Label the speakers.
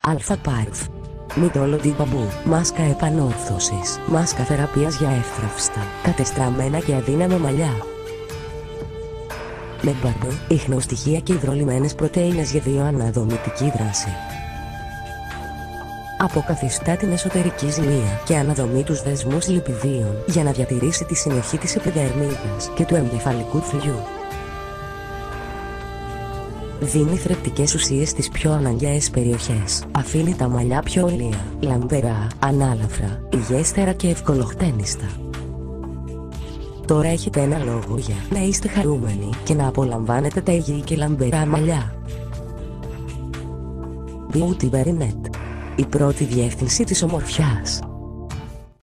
Speaker 1: Αλφα Πάρφ. Μυτόλοντι μπαμπού. Μάσκα επανόρθωσης. Μάσκα θεραπείας για εύθραυστα, κατεστραμμένα και αδύναμα μαλλιά. Με μπαρμπο, ιχνοστοιχεία και υδρολυμμένες πρωτεΐνες για αναδομητική δράση. Αποκαθιστά την εσωτερική ζημία και αναδομεί τους δεσμούς λιπιδίων για να διατηρήσει τη συνοχή της επιδερμίδας και του εγκεφαλικού θηλιού. Δίνει θρεπτικές ουσίες στις πιο αναγκαίες περιοχές. Αφήνει τα μαλλιά πιο ολεία, λαμπερά, ανάλαφρα, υγιέστερα και ευκολοχτένιστα. Τώρα έχετε ένα λόγο για να είστε χαρούμενοι και να απολαμβάνετε τα υγιή και λαμπερά μαλλιά. Beauty Very Net. Η πρώτη διεύθυνση της ομορφιάς.